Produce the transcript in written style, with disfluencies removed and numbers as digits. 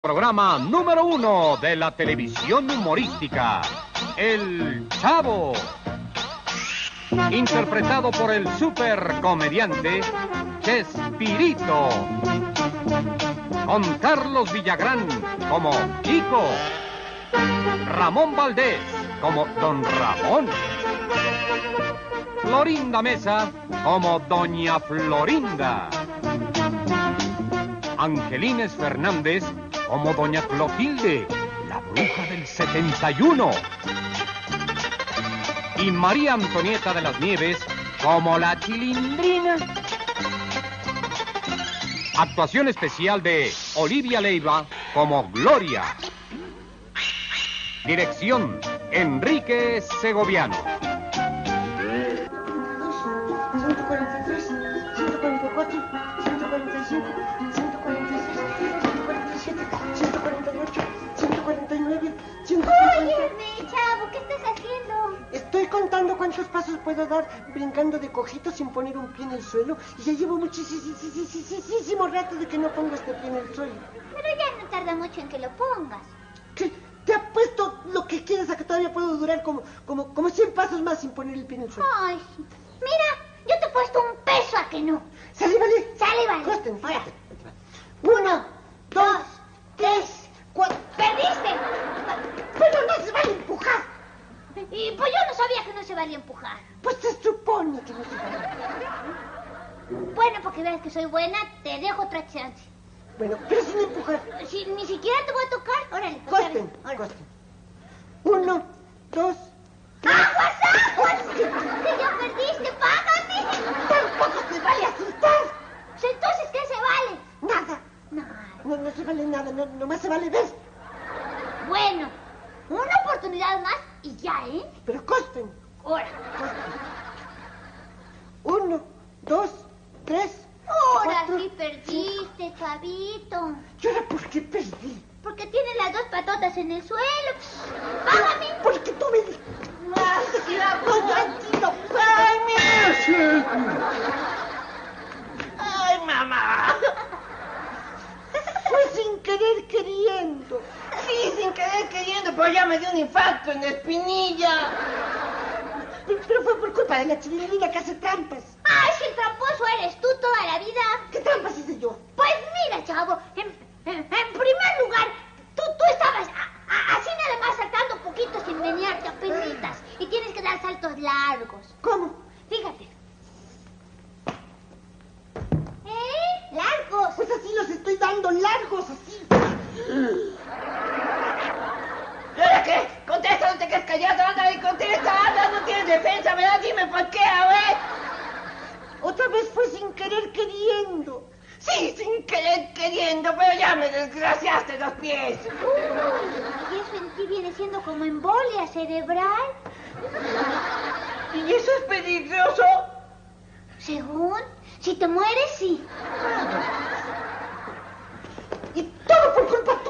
Programa número 1 de la televisión humorística, El Chavo. Interpretado por el supercomediante Chespirito. Con Carlos Villagrán como Chico. Ramón Valdés como Don Ramón. Florinda Mesa como Doña Florinda. Angelines Fernández como Doña Clotilde, la bruja del 71. Y María Antonieta de las Nieves como la Chilindrina. Actuación especial de Olivia Leiva como Gloria. Dirección, Enrique Segoviano. 143, 144, 145, 146, 147, 148, 149, 150... Óyeme, Chavo, ¿qué estás haciendo? Estoy contando cuántos pasos puedo dar brincando de cojito sin poner un pie en el suelo y ya llevo muchísimo rato de que no pongo este pie en el suelo. Pero ya no tarda mucho en que lo pongas. ¿Qué? Te apuesto lo que quieras a que todavía puedo durar como 100 pasos más sin poner el pie en el suelo. Ay, mira, yo te he puesto un peso a que no. ¿Sale, vale? Sale, vale. Costen, fíjate. 1, 2, 3, 4... ¡Perdiste! Pero no se vale empujar. Y pues yo no sabía que no se valía empujar. Pues se supone que no se vale. Bueno, porque veas que soy buena, te dejo otra chance. Bueno, pero sin empujar. Si ni siquiera te voy a tocar, órale. Costen, órale. costen. 1, 2... ¡Aguas, aguas! ¡Que ya perdiste! ¡Págame! Tampoco se vale asustar. Entonces, ¿qué se vale? Nada. Nada. No se vale nada, nomás se vale ver. Bueno, una oportunidad más y ya, ¿eh? Pero costen. Ahora. 1, 2, 3, Ahora 4... sí perdiste, Chavito. ¿Y ahora por qué perdí? Porque tiene las dos patotas en el suelo. ¡Págame! Porque tú me dijiste... ¡No, tranquilo! ¡Ay, mira! ¡Ay, mamá! Fue sin querer queriendo. Sí, sin querer queriendo, pero ya me dio un infarto en la espinilla. Pero fue por culpa de la chilindrina que hace trampas. ¡Ay, si el tramposo eres tú toda la vida! ¿Qué trampas hice yo? Pues mira, Chavo, en primer lugar, tú estabas así nada más saltando poquito sin menearte a penitas. Y tienes que dar saltos largos. ¿Cómo? Fíjate. Largos. Pues así los estoy dando largos, así. ¿Y ahora qué? Contesta, no te quedes callado, anda y contesta, anda, no tienes defensa, ¿verdad? Dime por qué, a ver. Otra vez fue sin querer queriendo. Sí, sin querer queriendo, pero ya me desgraciaste los pies. Y eso en ti viene siendo como embolia cerebral. ¿Y eso es peligroso? Según, si te mueres, sí. Y todo por culpa